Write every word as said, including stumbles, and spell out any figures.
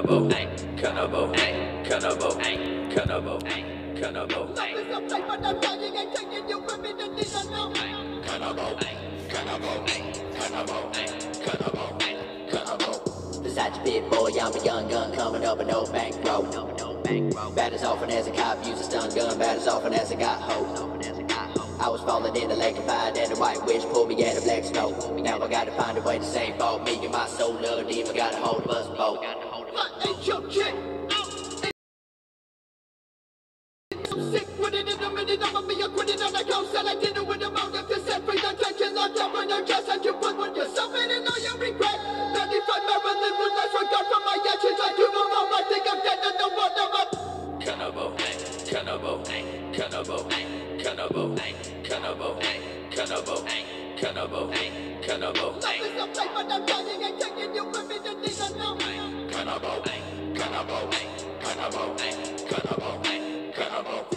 cannibal, cannibal, cannibal, cannibal, cannibal. Cannibal, cannibal, cannibal, cannibal, cannibal. Besides your big boy, I'm a young gun coming up with no bankroll. Bad as often as a cop, use a stun gun. Bad as often as I got hope. I was falling in the lake of fire, and a white witch pulled me out of black snow. Now I gotta find a way to save both me and my soul. Love deep, I got a hold of us both. I ain't your chick. I'm sick with it in a minute. I'ma be acquitted on the coast, and I did it with a motive to set free the tension. Locked up when I'm just like you put with yourself in and all you regret. thirty-five Maryland with less regard for my actions. I do them all. I think I'm dead and no more than up. Cannibal, cannibal, cannibal, cannibal, cannibal, cannibal, cannibal, cannibal. Love is a play, but I'm dying and taking you with me. The things I know. Cannibal, cannibal, cannibal, cannibal, cannibal.